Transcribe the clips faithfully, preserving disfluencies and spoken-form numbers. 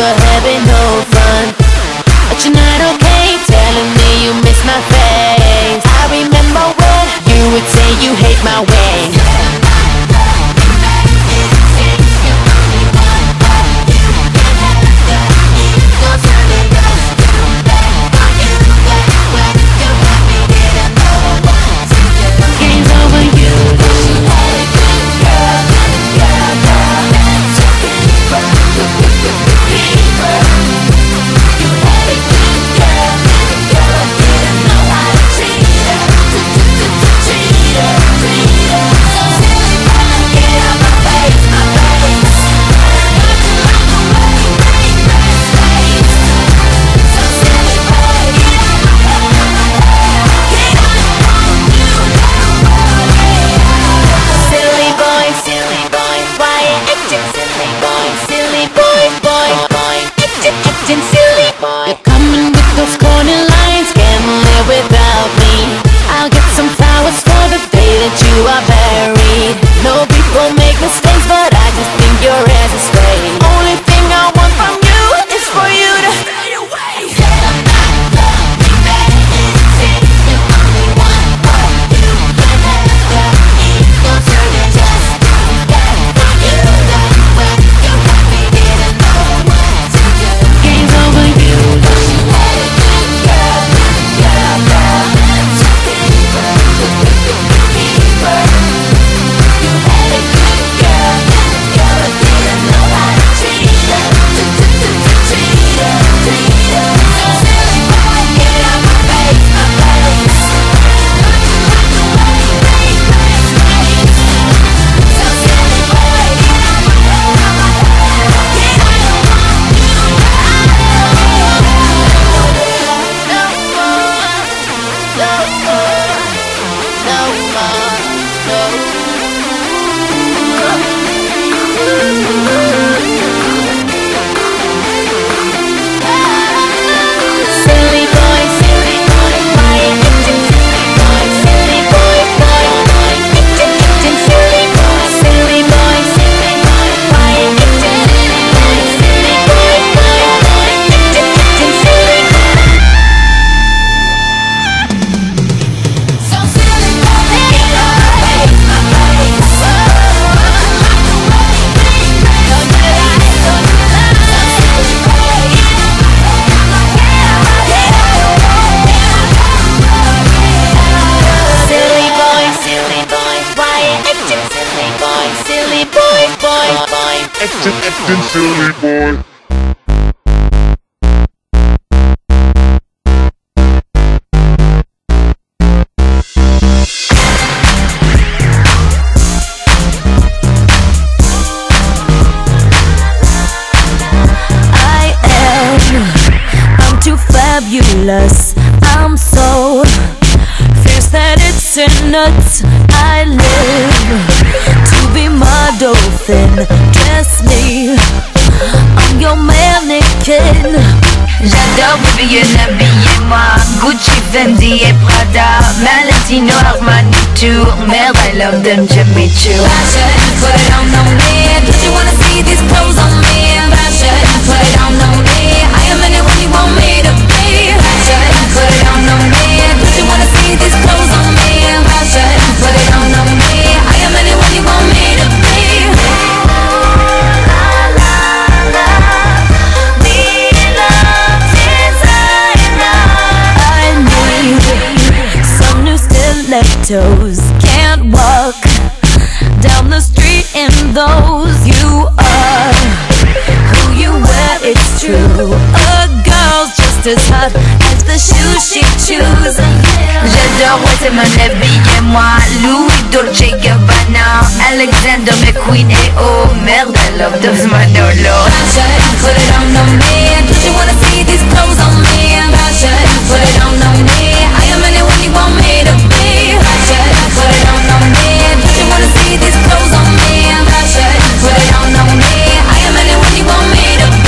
were having no fun, but you're not okay, telling me you miss my face. I remember when you would say you hate my way. You're coming with those corner lines, can't live without me. I'll get some flowers for the day that you are buried. No, people make mistakes, but I just think your ass is straight. Only thing I want from you is for you to fade away. Acting, acting silly boy. I am, I'm too fabulous. I'm so fierce that it's in nuts. I live to be my dolphin. Dress me, I'm your mannequin. J'adore baby, habillez-moi. Gucci, Fendi et Prada, Valentino, Armani, tour. Merde, I love them, Jimmy Choo. Fashion, put it on, on me. Don't you wanna see these clothes on me? Fashion, put it on, on me. I am anyone you want me to be. Fashion, put it on, on me. Don't you wanna see these clothes on me? Fashion, put it on, on me. I am anyone you want me to be. Toes can't walk down the street in those. You are who you wear, it's true. A girl's just as hot as the shoes she chooses. J'adore, ouais c'est mon habillez-moi. Louis, Dolce Gabbana, Alexander McQueen et oh merde, I love those Manolo. Fashion, put it on on me. Don't you wanna see these clothes on me? Fashion, put it on on me. I am anyone you want me to be. Fashion, put it on on me. Don't you wanna see these clothes on me? Fashion, put it on on me. I am anyone you want me to be.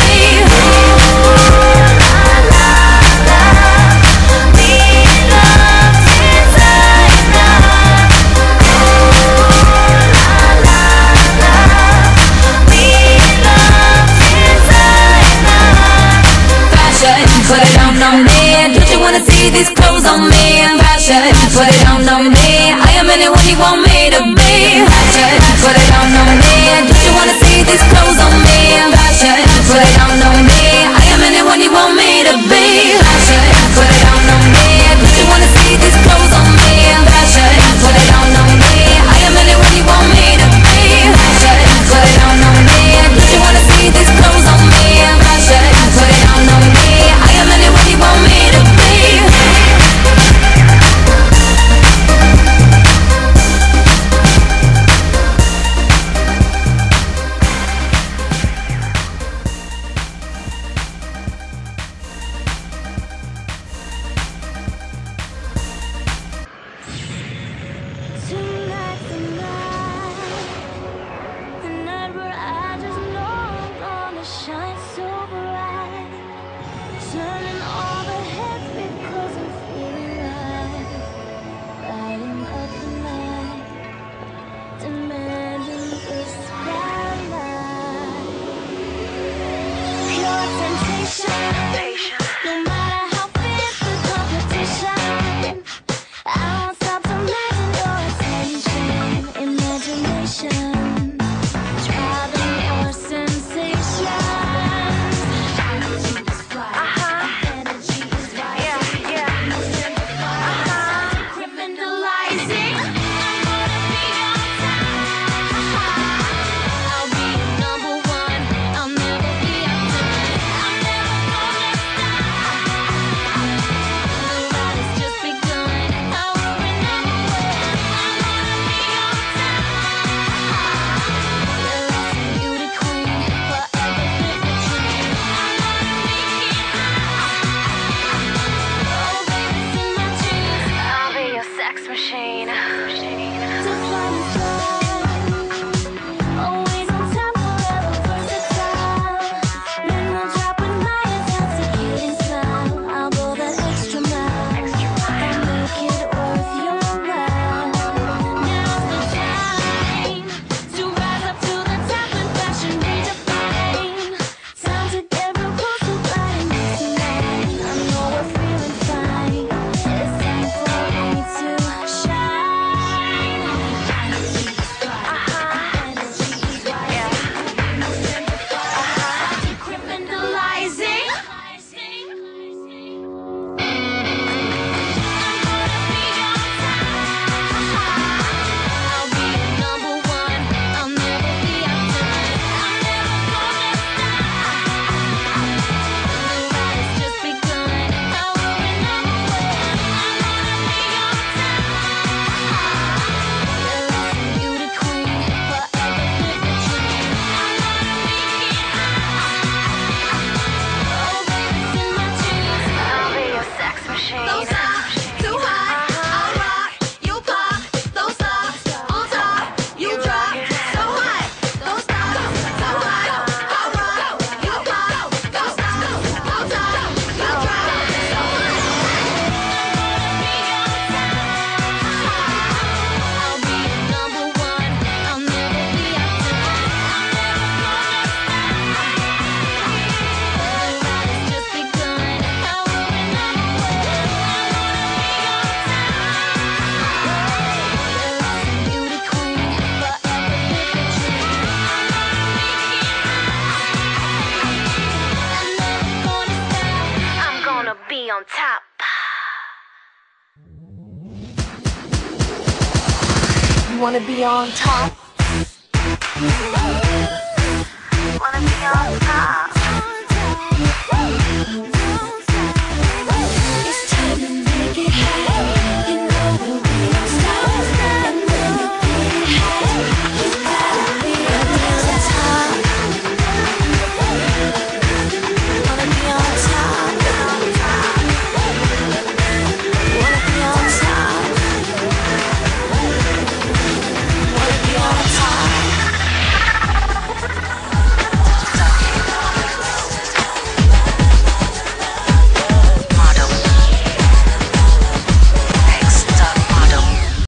You wanna be on top? Wanna be on top?